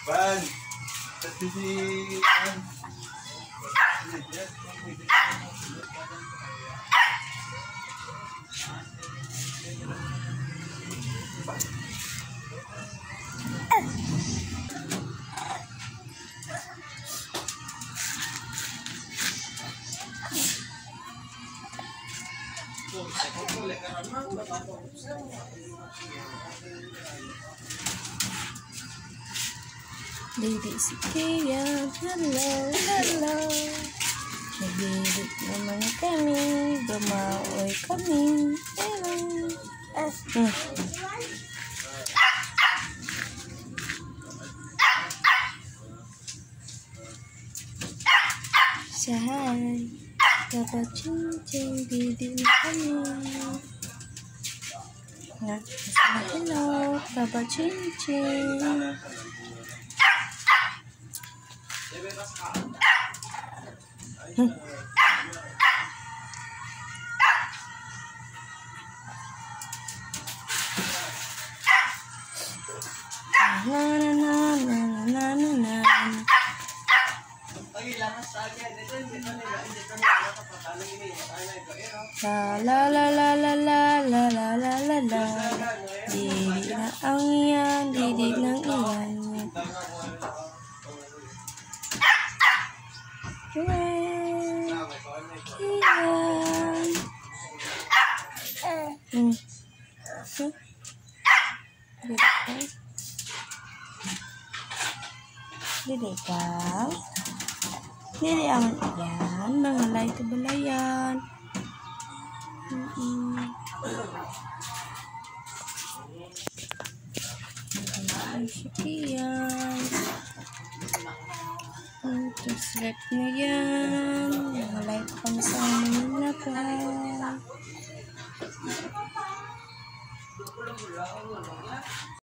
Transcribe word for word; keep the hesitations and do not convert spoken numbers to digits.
Ban. Kasi si... Ban. Lady si Kaya, hello, hello. Nagilit naman kami, gumaoy kami. Hello. Hmm. Sahay, kapachinchin, didi na kami. Hello, kapachinchin. Hmm. Na na na na na na na. La la la la la la la la la la. Didi na ang iyan, didi ng iyan. Hooray! Kian! Hmm. Hmm. Didi ka? Didi ang yan, mga lay kabalayan. Mm-mm. Ay, si Kian. Terus lihat na yan. Malay ko kami sa Manila pa.